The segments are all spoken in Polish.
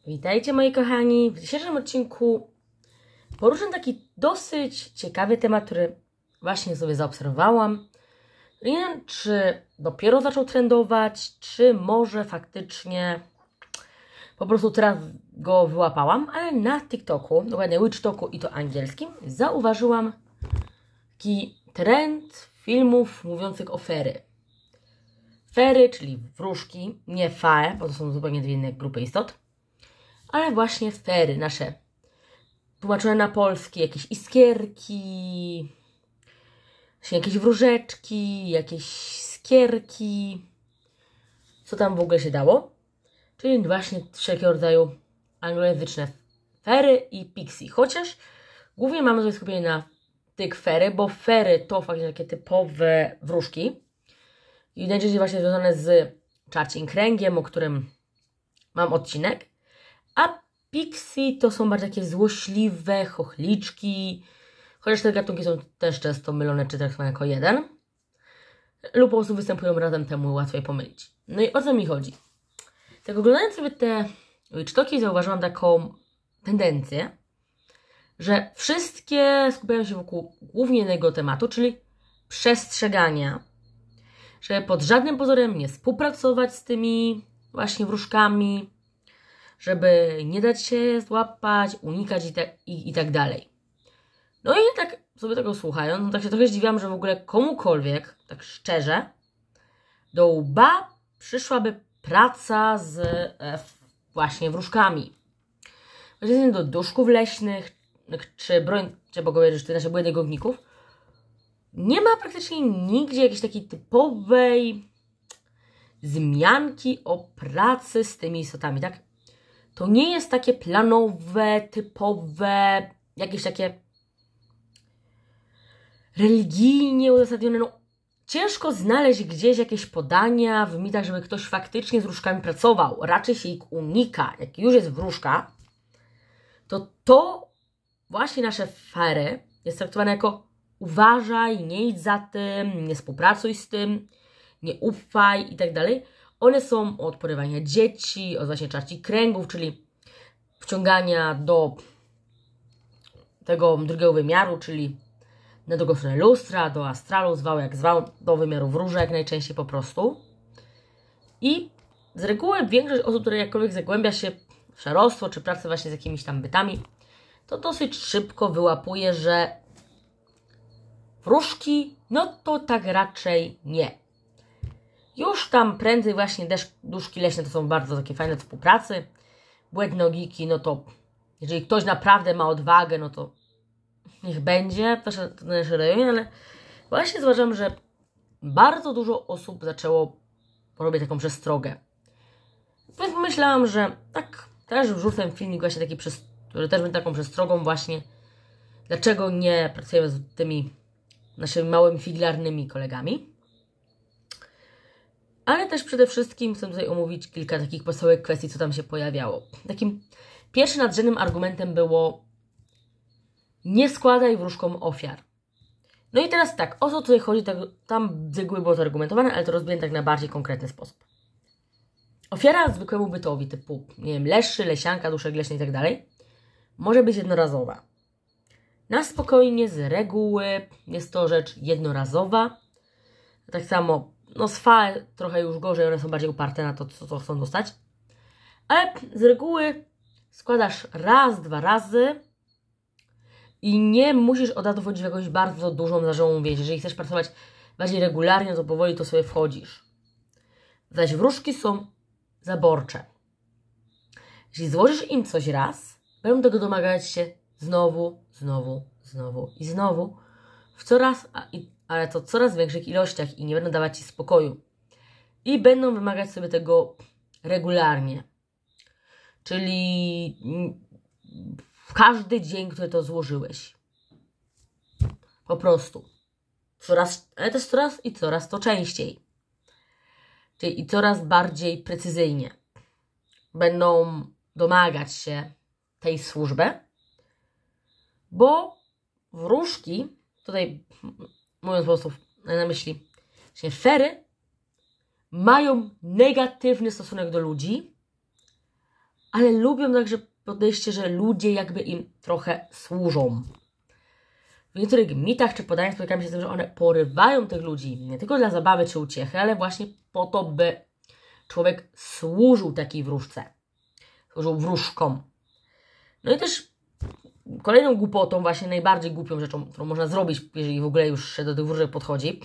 Witajcie moi kochani. W dzisiejszym odcinku poruszę taki dosyć ciekawy temat, który właśnie sobie zaobserwowałam. Nie wiem, czy dopiero zaczął trendować, czy może faktycznie po prostu teraz go wyłapałam, ale na TikToku, dokładnie WitchToku i to angielskim, zauważyłam taki trend filmów mówiących o fery. Fery, czyli wróżki, nie fae, bo to są zupełnie dwie inne grupy istot, ale właśnie fery nasze, tłumaczone na polski, jakieś iskierki, jakieś wróżeczki, jakieś skierki, co tam w ogóle się dało, czyli właśnie wszelkiego rodzaju anglojęzyczne fery i pixie, chociaż głównie mamy tutaj skupienie na tych fery, bo fery to faktycznie takie typowe wróżki i najczęściej właśnie związane z czarciem kręgiem, o którym mam odcinek, a pixie to są bardziej takie złośliwe chochliczki, chociaż te gatunki są też często mylone czy traktowane jako jeden, lub po prostu występują razem, temu łatwiej pomylić. No i o co mi chodzi? Tak oglądając sobie te WitchToki, zauważyłam taką tendencję, że wszystkie skupiają się wokół głównie jednego tematu, czyli przestrzegania, że pod żadnym pozorem nie współpracować z tymi właśnie wróżkami, żeby nie dać się złapać, unikać i tak dalej. No i tak sobie tego słuchając, no tak się trochę zdziwiłam, że w ogóle komukolwiek, tak szczerze, do łba przyszłaby praca z właśnie wróżkami. Właśnie do duszków leśnych, czy bogowie, czy nasze błędy gogników. Nie ma praktycznie nigdzie jakiejś takiej typowej wzmianki o pracy z tymi istotami, tak? To nie jest takie planowe, typowe, jakieś takie religijnie uzasadnione. No, ciężko znaleźć gdzieś jakieś podania w mitach, żeby ktoś faktycznie z wróżkami pracował. Raczej się ich unika. Jak już jest wróżka, to właśnie nasze fery jest traktowane jako uważaj, nie idź za tym, nie współpracuj z tym, nie ufaj i tak dalej. One są od porywania dzieci, od właśnie czarci kręgów, czyli wciągania do tego drugiego wymiaru, czyli na drugą stronę lustra, do astralu, zwał jak zwał, do wymiaru wróżek najczęściej po prostu. I z reguły większość osób, które jakkolwiek zagłębia się w szarostwo, czy pracę właśnie z jakimiś tam bytami, to dosyć szybko wyłapuje, że wróżki, no to tak raczej nie. Już tam prędzej właśnie duszki leśne to są bardzo takie fajne współpracy. Błędnogiki, no to jeżeli ktoś naprawdę ma odwagę, no to niech będzie w naszym rejonie, ale właśnie zauważam, że bardzo dużo osób zaczęło robić taką przestrogę. Więc pomyślałam, że tak, też wrzucę filmik właśnie taki, który też będzie taką przestrogą właśnie, dlaczego nie pracujemy z tymi naszymi małymi figlarnymi kolegami. Ale też przede wszystkim chcę tutaj omówić kilka takich podstawowych kwestii, co tam się pojawiało. Takim pierwszym nadrzędnym argumentem było: nie składaj wróżkom ofiar. No i teraz tak, o co tutaj chodzi, tak, tam z reguły było to argumentowane, ale to rozbiję tak na bardziej konkretny sposób. Ofiara zwykłemu bytowi, typu, nie wiem, leszy, lesianka, duszek leśny i tak dalej, może być jednorazowa. Na spokojnie, z reguły jest to rzecz jednorazowa. Tak samo no z FAE trochę już gorzej, one są bardziej uparte na to, co chcą dostać. Ale z reguły składasz raz, 2 razy i nie musisz od razu wchodzić w jakąś bardzo dużą zażałą więź. Jeżeli chcesz pracować bardziej regularnie, to powoli to sobie wchodzisz. Zaś wróżki są zaborcze. Jeśli złożysz im coś raz, będą tego domagać się znowu i znowu, ale to coraz większych ilościach i nie będą dawać Ci spokoju. I będą wymagać sobie tego regularnie. Czyli w każdy dzień, który to złożyłeś. Po prostu. Ale też coraz to częściej. Czyli i coraz bardziej precyzyjnie. Będą domagać się tej służby, bo wróżki, tutaj mówiąc po prostu na myśli, właśnie fery mają negatywny stosunek do ludzi, ale lubią także podejście, że ludzie jakby im trochę służą. W niektórych mitach czy podaniach spotykamy się z tym, że one porywają tych ludzi nie tylko dla zabawy czy uciechy, ale właśnie po to, by człowiek służył takiej wróżce. Służył wróżkom. No i też kolejną głupotą, właśnie najbardziej głupią rzeczą, którą można zrobić, jeżeli w ogóle już się do tych wróżek podchodzi,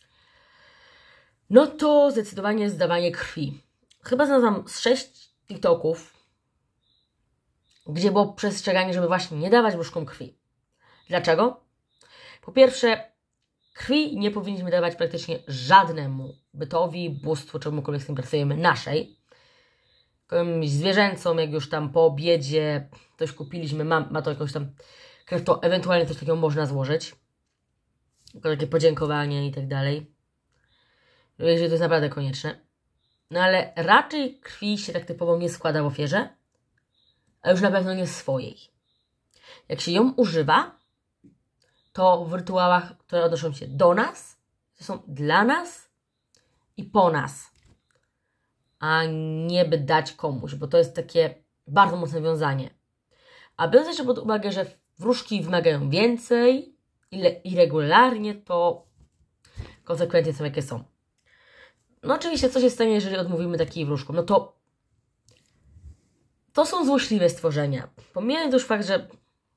no to zdecydowanie zdawanie krwi. Chyba znam z 6 TikToków, gdzie było przestrzeganie, żeby właśnie nie dawać wróżkom krwi. Dlaczego? Po pierwsze, krwi nie powinniśmy dawać praktycznie żadnemu bytowi, bóstwu, czemukolwiek z tym pracujemy, naszej. Jakąś zwierzęcą, jak już tam po obiedzie coś kupiliśmy, ma to jakąś tam krew, to ewentualnie coś takiego można złożyć. Tylko takie podziękowanie i tak dalej. Jeżeli to jest naprawdę konieczne. No ale raczej krwi się tak typowo nie składa w ofierze, a już na pewno nie swojej. Jak się ją używa, to w rytuałach, które odnoszą się do nas, to są dla nas i po nas, a nie by dać komuś, bo to jest takie bardzo mocne wiązanie. A biorąc jeszcze pod uwagę, że wróżki wymagają więcej i regularnie, to konsekwencje są jakie są. No oczywiście, co się stanie, jeżeli odmówimy takiej wróżkom? No to są złośliwe stworzenia. Pomijając już fakt, że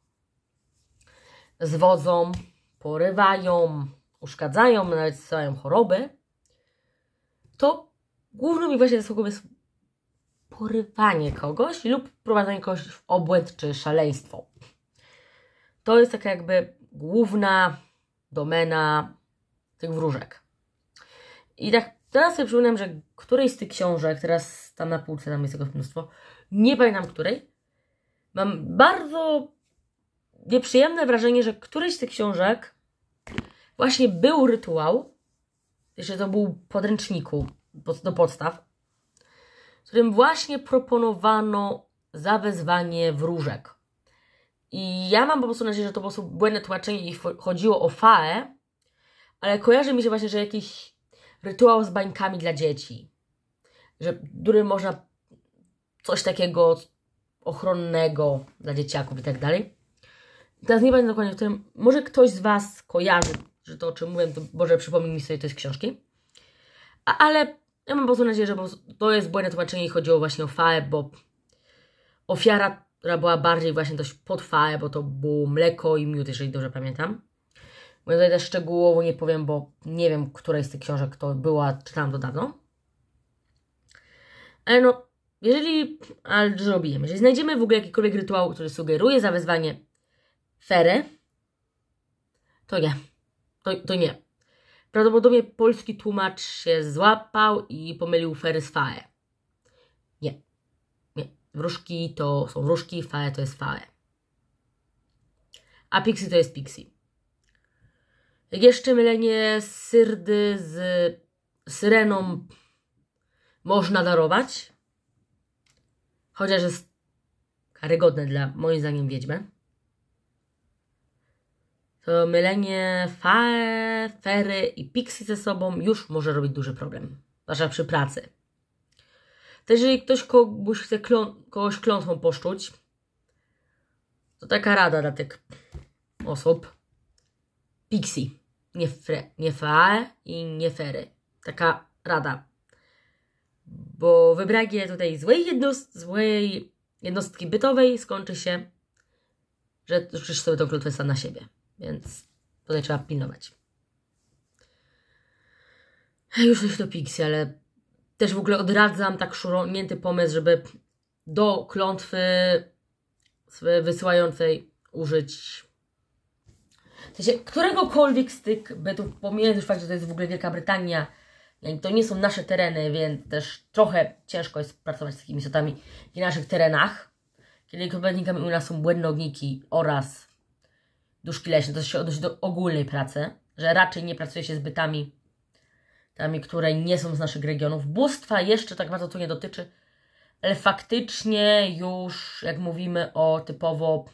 zwodzą, porywają, uszkadzają, nawet zsyłają choroby, to główną ich właśnie zasługą jest porywanie kogoś lub prowadzenie kogoś w obłęd czy szaleństwo. To jest taka jakby główna domena tych wróżek. I tak teraz sobie przypominam, że którejś z tych książek, teraz tam na półce tam jest tego mnóstwo, nie pamiętam której, mam bardzo nieprzyjemne wrażenie, że któryś z tych książek właśnie był rytuał, jeszcze to był w podręczniku do podstaw, w którym właśnie proponowano zawezwanie wróżek. I ja mam po prostu nadzieję, że to po prostu błędne tłumaczenie i chodziło o faę, ale kojarzy mi się właśnie, że jakiś rytuał z bańkami dla dzieci, że który można coś takiego ochronnego dla dzieciaków i tak dalej. Teraz nie pamiętam dokładnie, w którym może ktoś z Was kojarzy, że to o czym mówię, to Boże przypomnij mi sobie to z książki. Ale ja mam po prostu nadzieję, że to jest błędne tłumaczenie i chodziło właśnie o faę, bo ofiara, która była bardziej właśnie dość pod faę, bo to było mleko i miód, jeżeli dobrze pamiętam. Bo ja tutaj też szczegółowo nie powiem, bo nie wiem, której z tych książek to była, czytałam to dawno. Ale no, ale zrobimy, jeżeli znajdziemy w ogóle jakikolwiek rytuał, który sugeruje zawezwanie fery, to nie. To nie. Prawdopodobnie polski tłumacz się złapał i pomylił fery z faę. Nie. Wróżki to są wróżki, fae to jest fae. A pixie to jest pixie. Jeszcze mylenie syrdy z syreną można darować. Chociaż jest karygodne dla, moim zdaniem, wiedźmy. To mylenie fae, fery i pixie ze sobą już może robić duży problem. Zwłaszcza przy pracy. To jeżeli ktoś kogoś chce kogoś klątwą poszczuć, to taka rada dla tych osób. Pixie. Nie fae i nie fery. Taka rada. Bo wybranie tutaj złej jednostki bytowej skończy się, że rzucisz sobie tą klątwę sam na siebie. Więc tutaj trzeba pilnować. Już coś do pixie, ale też w ogóle odradzam tak szuronięty pomysł, żeby do klątwy wysyłającej użyć w sensie któregokolwiek z tych bytów, pomijając już fakt, że to jest w ogóle Wielka Brytania, to nie są nasze tereny, więc też trochę ciężko jest pracować z takimi istotami w naszych terenach. Kiedy kompletnikami u nas są błędnogniki oraz duszki leśne, to się odnosi do ogólnej pracy, że raczej nie pracuje się z bytami, które nie są z naszych regionów. Bóstwa jeszcze tak bardzo to nie dotyczy, ale faktycznie już jak mówimy o typowo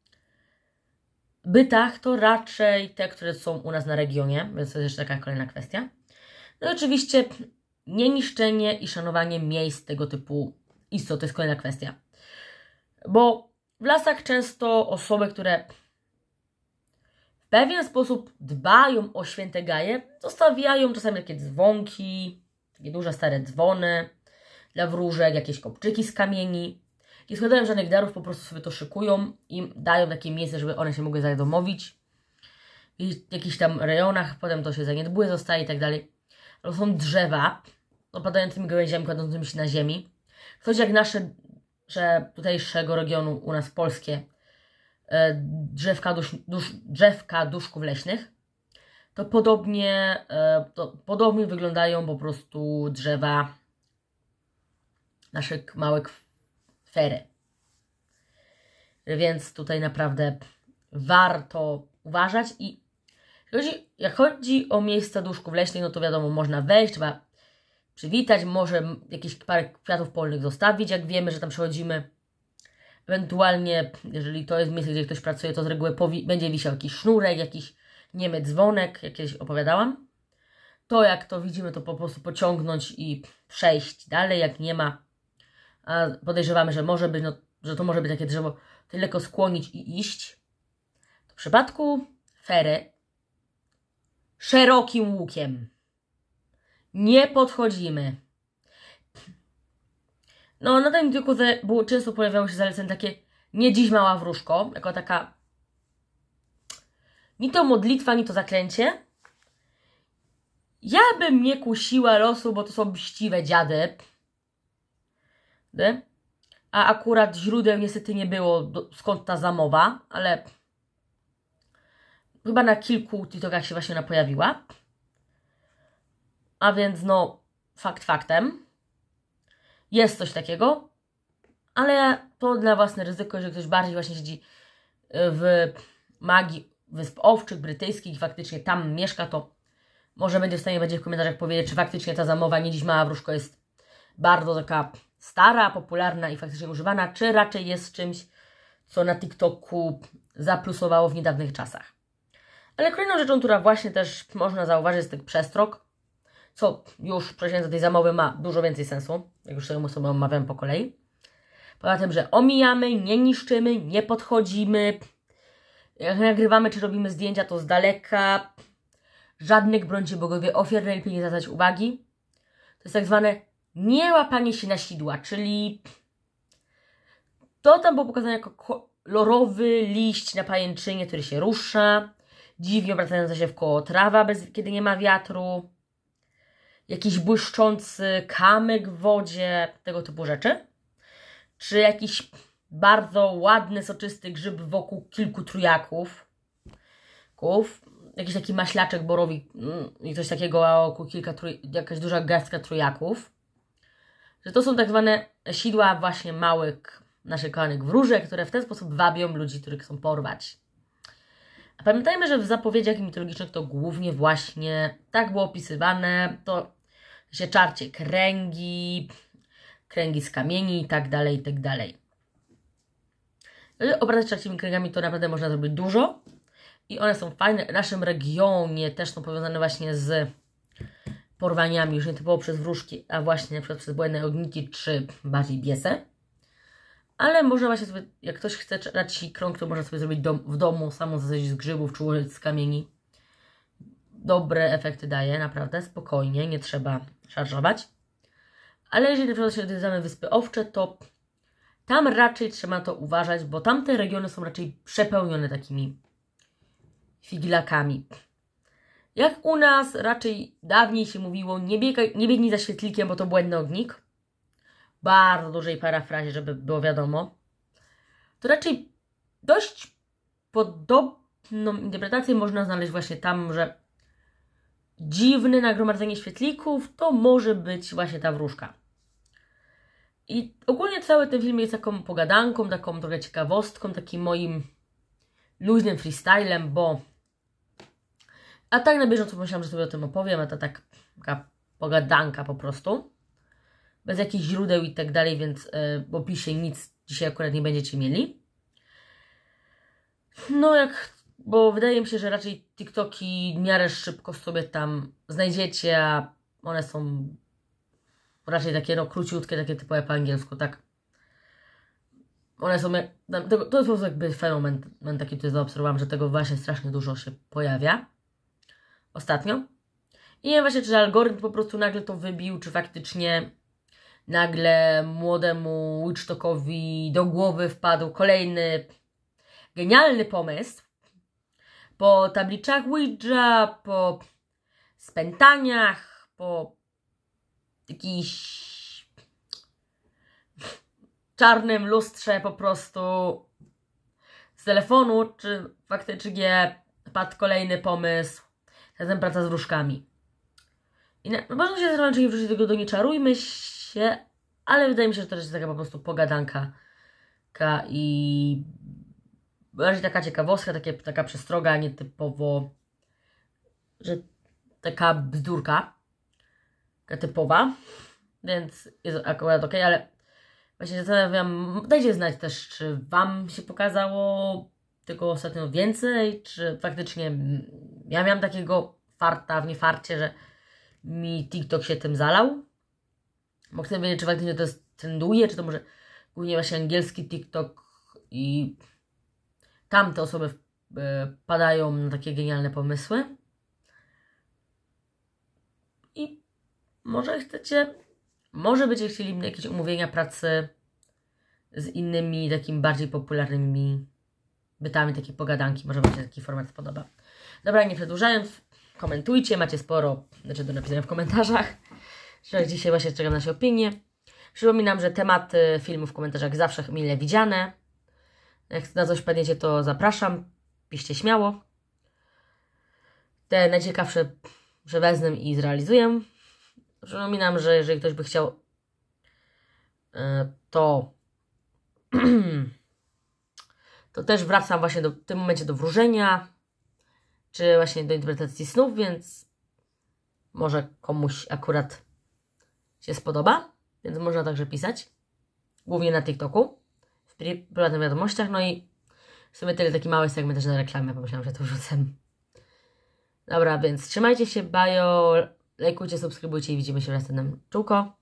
bytach, to raczej te, które są u nas na regionie, więc to jest jeszcze taka kolejna kwestia. No i oczywiście nieniszczenie i szanowanie miejsc tego typu istot, to jest kolejna kwestia. Bo w lasach często osoby, które w pewien sposób dbają o święte gaje, zostawiają czasami takie dzwonki, takie duże stare dzwony dla wróżek, jakieś kopczyki z kamieni. Nie składają żadnych darów, po prostu sobie to szykują i dają takie miejsce, żeby one się mogły zadomowić. I w jakichś tam rejonach, potem to się zaniedbuje, zostaje i tak dalej. To są drzewa opadającymi gałęziami, kładącymi się na ziemi. Coś jak nasze, że tutejszego regionu u nas polskie drzewka duszków leśnych, to podobnie wyglądają po prostu drzewa naszych małych fery. Więc tutaj naprawdę warto uważać i jak chodzi o miejsca duszków leśnych, no to wiadomo, można wejść, trzeba przywitać, może jakieś parę kwiatów polnych zostawić, jak wiemy, że tam przechodzimy. Ewentualnie, jeżeli to jest miejsce, gdzie ktoś pracuje, to z reguły będzie wisiał jakiś sznurek, jakiś niemy dzwonek, jak kiedyś opowiadałam. To jak to widzimy, to po prostu pociągnąć i przejść dalej, jak nie ma. A podejrzewamy, że może być, że to może być takie drzewo, tylko skłonić i iść. W przypadku fery szerokim łukiem nie podchodzimy. No, na tym tylko często pojawiało się zalecenie takie nie dziś mała wróżko, jako taka ni to modlitwa, ni to zaklęcie. Ja bym nie kusiła losu, bo to są mściwe dziady. A akurat źródeł niestety nie było, skąd ta zamowa, ale chyba na kilku TikTokach się właśnie ona pojawiła. A więc no, fakt faktem. Jest coś takiego, ale to dla własne ryzyko, jeżeli ktoś bardziej właśnie siedzi w magii Wysp Owczych, brytyjskich i faktycznie tam mieszka, to może będzie w stanie w komentarzach powiedzieć, czy faktycznie ta zamowa nie dziś mała wróżko jest bardzo taka stara, popularna i faktycznie używana, czy raczej jest czymś, co na TikToku zaplusowało w niedawnych czasach. Ale kolejną rzeczą, która właśnie też można zauważyć, jest ten przestrog, co już przejście do tej zamowy ma dużo więcej sensu, jak już sobie omawiam po kolei. Poza tym, że omijamy, nie niszczymy, nie podchodzimy, jak nagrywamy czy robimy zdjęcia, to z daleka, żadnych, brońcie bogowie, ofiar najlepiej nie zwracać uwagi. To jest tak zwane niełapanie się na sidła, czyli to tam było pokazane jako kolorowy liść na pajęczynie, który się rusza, dziwnie obracająca się wkoło trawa, kiedy nie ma wiatru, jakiś błyszczący kamyk w wodzie, tego typu rzeczy, czy jakiś bardzo ładny, soczysty grzyb wokół kilku trójaków, jakiś taki maślaczek borowy i coś takiego, a wokół jakaś duża garstka trójaków. Że to są tak zwane sidła właśnie małych naszych kochanych wróżek, które w ten sposób wabią ludzi, których chcą porwać. A pamiętajmy, że w zapowiedziach mitologicznych to głównie właśnie tak było opisywane, to się czarcie kręgi z kamieni i tak dalej, i tak dalej. Obracać czarcimi kręgami to naprawdę można zrobić dużo i one są fajne. W naszym regionie też są powiązane właśnie z porwaniami, już nie typowo przez wróżki, a właśnie na przykład przez błędne ogniki czy bardziej biese. Ale można właśnie sobie, jak ktoś chce raczej krąg, to można sobie zrobić w domu, samą zasadzić z grzybów czy ułożyć z kamieni. Dobre efekty daje, naprawdę, spokojnie, nie trzeba szarżować. Ale jeżeli na przykład się odwiedzamy Wyspy Owcze, to tam raczej trzeba to uważać, bo tamte regiony są raczej przepełnione takimi figilakami. Jak u nas raczej dawniej się mówiło, nie biegnij za świetlikiem, bo to błędny ognik. Bardzo dużej parafrazie, żeby było wiadomo. To raczej dość podobną interpretację można znaleźć właśnie tam, że dziwne nagromadzenie świetlików to może być właśnie ta wróżka. I ogólnie cały ten film jest taką pogadanką, taką trochę ciekawostką, takim moim luźnym freestylem, bo a tak na bieżąco myślałam, że sobie o tym opowiem, a to taka pogadanka po prostu. Bez jakichś źródeł i tak dalej, więc w opisie nic dzisiaj akurat nie będziecie mieli. No bo wydaje mi się, że raczej TikToki w miarę szybko sobie tam znajdziecie, a one są raczej takie króciutkie, takie typowe po angielsku, tak. one są, to jest po prostu jakby fenomen taki, który zaobserwowałam, że tego właśnie strasznie dużo się pojawia ostatnio. I nie wiem właśnie, czy algorytm po prostu nagle to wybił, czy faktycznie nagle młodemu Witchtalkowi do głowy wpadł kolejny genialny pomysł. Po tabliczach Ouija, po spętaniach, po jakichś czarnym lustrze po prostu z telefonu, czy faktycznie padł kolejny pomysł, razem praca z wróżkami. I można się zastanowić, czy nie wrzucić tego do Nie czarujmy się, ale wydaje mi się, że to jest taka po prostu pogadanka i bardziej taka ciekawostka, taka przestroga, nietypowo, że taka bzdurka, taka typowa, więc jest akurat okej, ale właśnie zastanawiam, dajcie znać też, czy Wam się pokazało tego ostatnio więcej, czy faktycznie ja miałam takiego farta w niefarcie, że mi TikTok się tym zalał. Bo chcę wiedzieć, czy faktycznie to jest trenduje, czy to może głównie właśnie angielski TikTok i tamte osoby padają na takie genialne pomysły. I może będziecie chcieli jakieś umówienia pracy z innymi takimi bardziej popularnymi bytami, takie pogadanki. Może Wam się taki format spodoba. Dobra, nie przedłużając, komentujcie, macie sporo rzeczy do napisania w komentarzach. Że dzisiaj właśnie czekam na nasze opinie. Przypominam, że tematy filmów w komentarzach zawsze mile widziane. Jak na coś wpadniecie, to zapraszam. Piszcie śmiało. Te najciekawsze wezmę i zrealizuję. Przypominam, że jeżeli ktoś by chciał, to też wracam właśnie w tym momencie do wróżenia, czy właśnie do interpretacji snów, więc może komuś akurat się spodoba, więc można także pisać, głównie na TikToku, w prywatnych wiadomościach, no i w sumie tyle, taki mały segment też na reklamę, pomyślałam, że to wrzucę. Dobra, więc trzymajcie się, bajo, lajkujcie, subskrybujcie i widzimy się w następnym. Czułko!